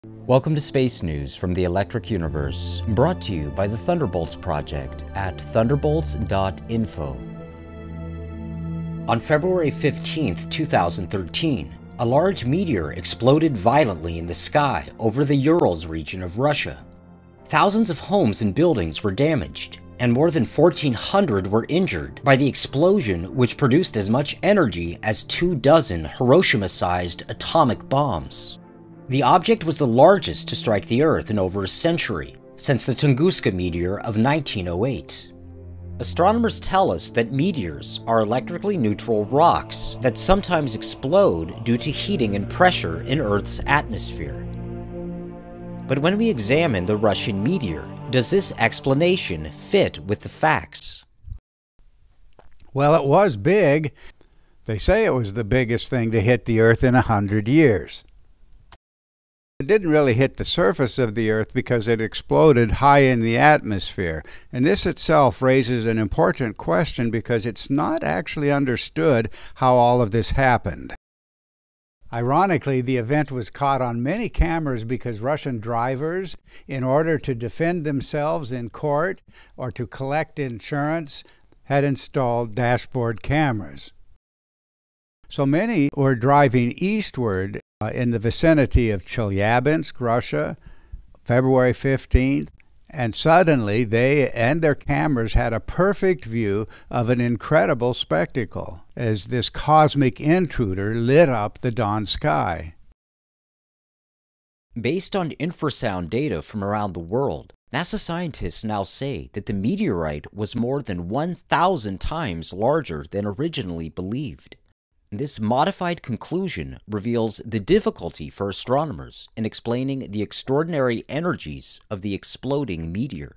Welcome to Space News from the Electric Universe, brought to you by the Thunderbolts Project at thunderbolts.info. On February 15, 2013, a large meteor exploded violently in the sky over the Urals region of Russia. Thousands of homes and buildings were damaged, and more than 1,400 were injured by the explosion, which produced as much energy as 24 Hiroshima-sized atomic bombs. The object was the largest to strike the Earth in over a century, since the Tunguska meteor of 1908. Astronomers tell us that meteors are electrically neutral rocks that sometimes explode due to heating and pressure in Earth's atmosphere. But when we examine the Russian meteor, does this explanation fit with the facts? Well, it was big. They say it was the biggest thing to hit the Earth in 100 years. It didn't really hit the surface of the Earth because it exploded high in the atmosphere. And this itself raises an important question because it's not actually understood how all of this happened. Ironically, the event was caught on many cameras because Russian drivers, in order to defend themselves in court or to collect insurance, had installed dashboard cameras. So many were driving eastward in the vicinity of Chelyabinsk, Russia, February 15th, and suddenly they and their cameras had a perfect view of an incredible spectacle as this cosmic intruder lit up the dawn sky. Based on infrasound data from around the world, NASA scientists now say that the meteorite was more than 1,000 times larger than originally believed. This modified conclusion reveals the difficulty for astronomers in explaining the extraordinary energies of the exploding meteor.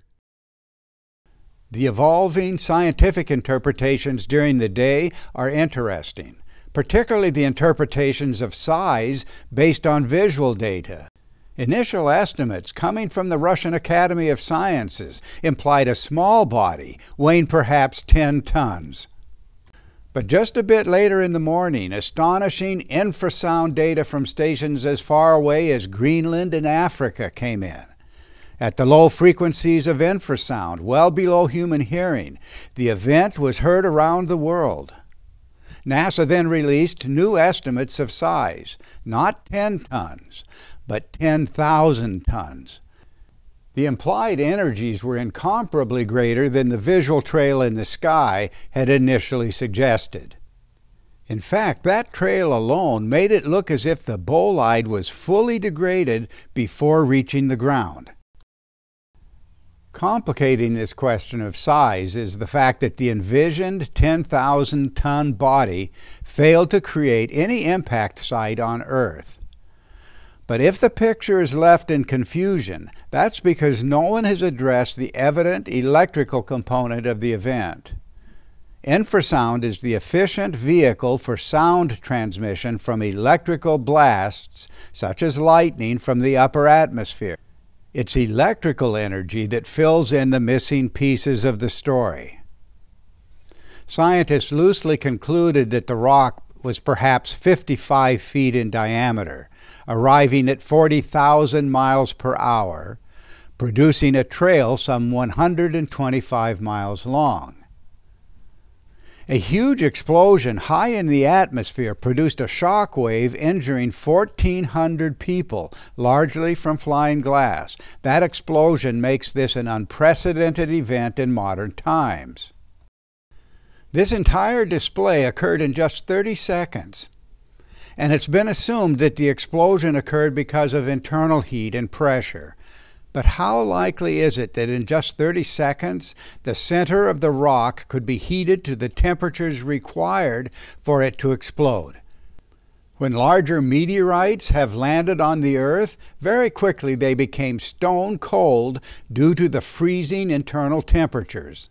The evolving scientific interpretations during the day are interesting, particularly the interpretations of size based on visual data. Initial estimates coming from the Russian Academy of Sciences implied a small body weighing perhaps 10 tons. But just a bit later in the morning, astonishing infrasound data from stations as far away as Greenland and Africa came in. At the low frequencies of infrasound, well below human hearing, the event was heard around the world. NASA then released new estimates of size, not 10 tons, but 10,000 tons. The implied energies were incomparably greater than the visual trail in the sky had initially suggested. In fact, that trail alone made it look as if the bolide was fully degraded before reaching the ground. Complicating this question of size is the fact that the envisioned 10,000-ton body failed to create any impact site on Earth. But if the picture is left in confusion, that's because no one has addressed the evident electrical component of the event. Infrasound is the efficient vehicle for sound transmission from electrical blasts, such as lightning from the upper atmosphere. It's electrical energy that fills in the missing pieces of the story. Scientists loosely concluded that the rock was perhaps 55 feet in diameter, arriving at 40,000 miles per hour, producing a trail some 125 miles long. A huge explosion high in the atmosphere produced a shock wave injuring 1,400 people, largely from flying glass. That explosion makes this an unprecedented event in modern times. This entire display occurred in just 30 seconds. And it's been assumed that the explosion occurred because of internal heat and pressure. But how likely is it that in just 30 seconds, the center of the rock could be heated to the temperatures required for it to explode? When larger meteorites have landed on the Earth, very quickly they became stone cold due to the freezing internal temperatures.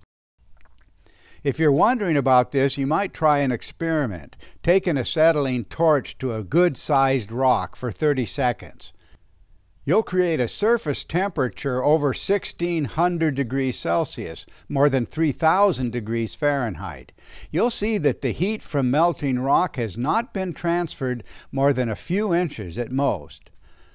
If you're wondering about this, you might try an experiment. Take an acetylene torch to a good-sized rock for 30 seconds. You'll create a surface temperature over 1,600 degrees Celsius, more than 3,000 degrees Fahrenheit. You'll see that the heat from melting rock has not been transferred more than a few inches at most.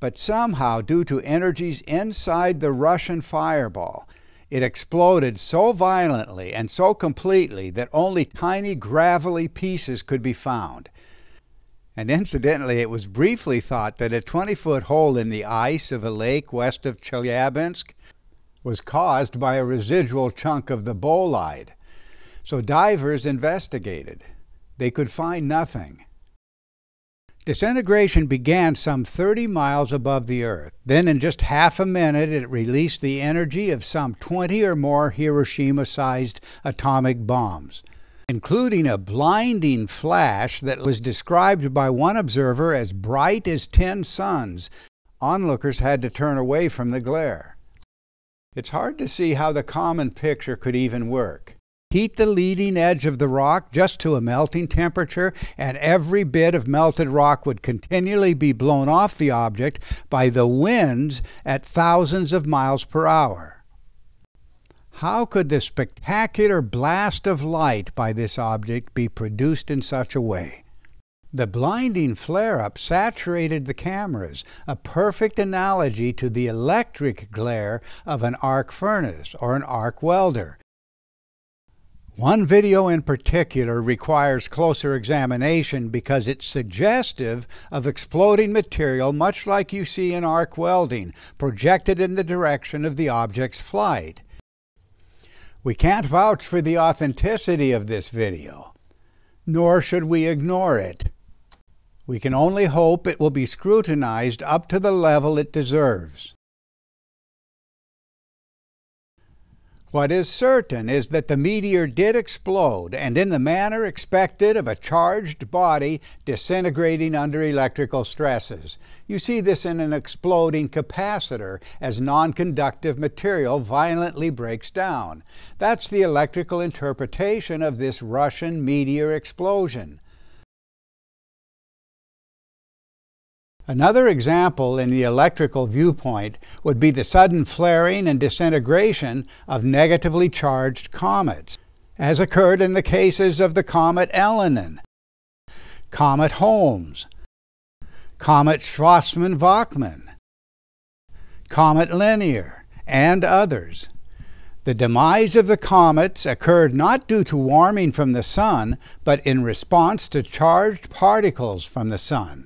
but somehow, due to energies inside the Russian fireball, it exploded so violently and so completely that only tiny gravelly pieces could be found. And incidentally, it was briefly thought that a 20-foot hole in the ice of a lake west of Chelyabinsk was caused by a residual chunk of the bolide. So divers investigated. They could find nothing. Disintegration began some 30 miles above the Earth. Then in just half a minute, it released the energy of some 20 or more Hiroshima-sized atomic bombs, including a blinding flash that was described by one observer as bright as 10 suns. Onlookers had to turn away from the glare. It's hard to see how the common picture could even work. Heat the leading edge of the rock just to a melting temperature, and every bit of melted rock would continually be blown off the object by the winds at thousands of miles per hour. How could the spectacular blast of light by this object be produced in such a way? The blinding flare-up saturated the cameras, a perfect analogy to the electric glare of an arc furnace or an arc welder. One video in particular requires closer examination because it's suggestive of exploding material much like you see in arc welding, projected in the direction of the object's flight. We can't vouch for the authenticity of this video, nor should we ignore it. We can only hope it will be scrutinized up to the level it deserves. What is certain is that the meteor did explode, and in the manner expected of a charged body disintegrating under electrical stresses. You see this in an exploding capacitor as non-conductive material violently breaks down. That's the electrical interpretation of this Russian meteor explosion. Another example in the electrical viewpoint would be the sudden flaring and disintegration of negatively charged comets, as occurred in the cases of the comet Elenin, comet Holmes, comet Schwassman-Wachmann, comet Linear, and others. The demise of the comets occurred not due to warming from the sun, but in response to charged particles from the sun.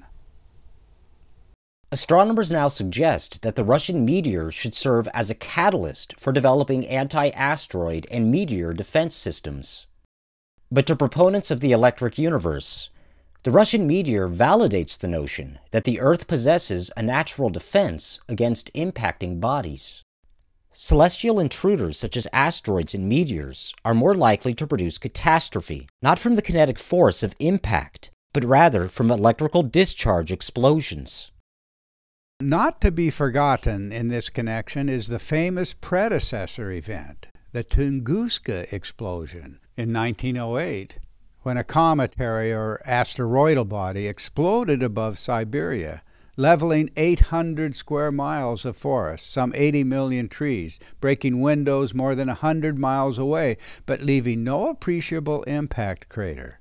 Astronomers now suggest that the Russian meteor should serve as a catalyst for developing anti-asteroid and meteor defense systems. But to proponents of the electric universe, the Russian meteor validates the notion that the Earth possesses a natural defense against impacting bodies. Celestial intruders such as asteroids and meteors are more likely to produce catastrophe, not from the kinetic force of impact, but rather from electrical discharge explosions. Not to be forgotten in this connection is the famous predecessor event, the Tunguska explosion in 1908, when a cometary or asteroidal body exploded above Siberia, leveling 800 square miles of forest, some 80 million trees, breaking windows more than 100 miles away, but leaving no appreciable impact crater.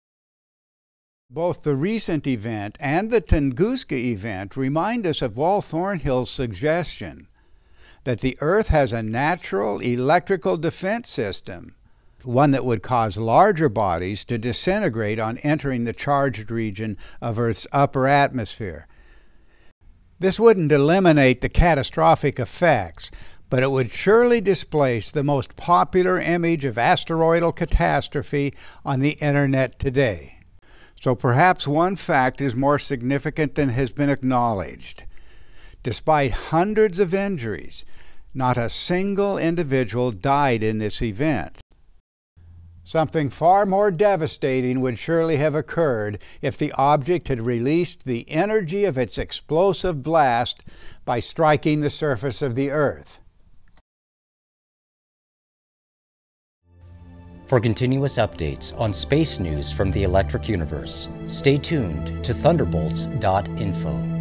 Both the recent event and the Tunguska event remind us of Wal Thornhill's suggestion that the Earth has a natural electrical defense system, one that would cause larger bodies to disintegrate on entering the charged region of Earth's upper atmosphere. This wouldn't eliminate the catastrophic effects, but it would surely displace the most popular image of asteroidal catastrophe on the internet today. So perhaps one fact is more significant than has been acknowledged. Despite hundreds of injuries, not a single individual died in this event. Something far more devastating would surely have occurred if the object had released the energy of its explosive blast by striking the surface of the Earth. For continuous updates on space news from the electric universe, stay tuned to Thunderbolts.info.